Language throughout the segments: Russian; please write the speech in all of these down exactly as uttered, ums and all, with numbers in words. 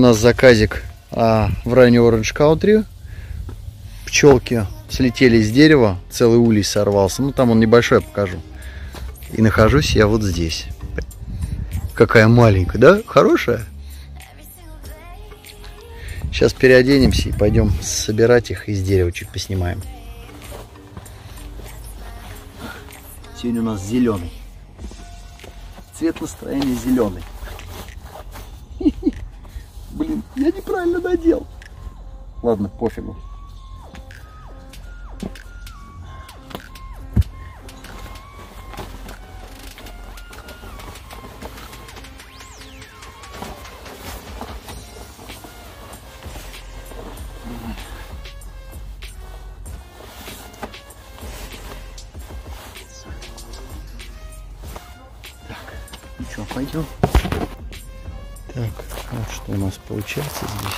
нас заказик а, в ранней Orange Country. Пчелки слетели с дерева, целый улей сорвался. Ну, там он небольшой, я покажу. И нахожусь я вот здесь. Какая маленькая, да? Хорошая? Сейчас переоденемся и пойдем собирать их, из дерева чуть поснимаем. Сегодня у нас зеленый. Цвет настроения зеленый. Блин, я неправильно надел. Ладно, пофигу. Ну что, пойдем? Так, вот что у нас получается здесь.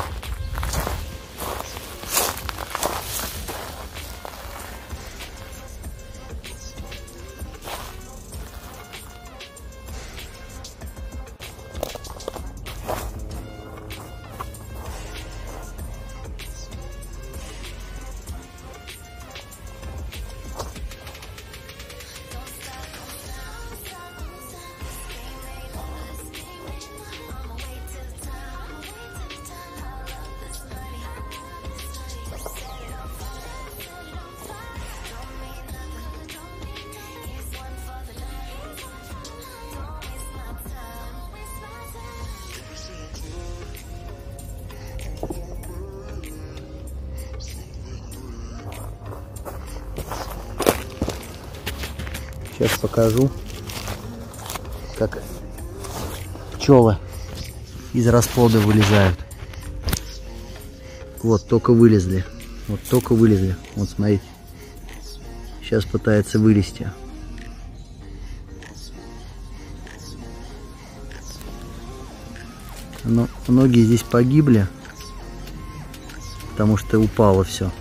Сейчас покажу, как пчелы из расплода вылезают. Вот, только вылезли. Вот, только вылезли. Вот, смотрите. Сейчас пытается вылезти. Но многие здесь погибли, потому что упало все.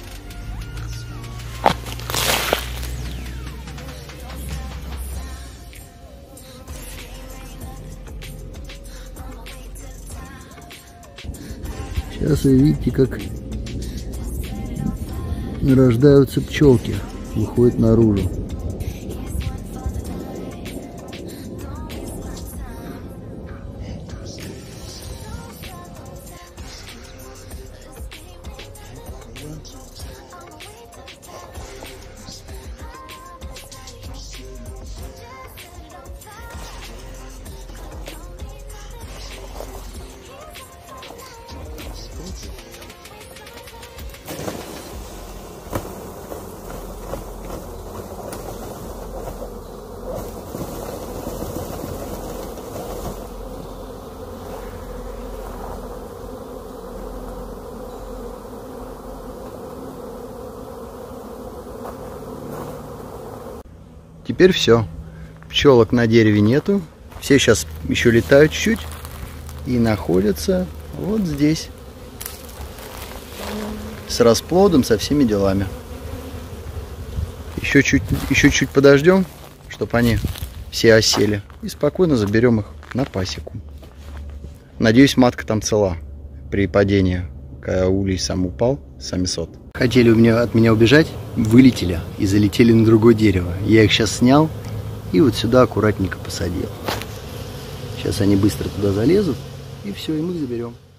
Сейчас вы видите, как рождаются пчелки, выходят наружу. Теперь все. Пчелок на дереве нету. Все сейчас еще летают чуть-чуть и находятся вот здесь. С расплодом, со всеми делами. Еще чуть, еще чуть подождем, чтобы они все осели. И спокойно заберем их на пасеку. Надеюсь, матка там цела при падении, когда улей сам упал, самисот. Хотели у меня, от меня убежать, вылетели и залетели на другое дерево. Я их сейчас снял и вот сюда аккуратненько посадил. Сейчас они быстро туда залезут, и все, и мы их заберем.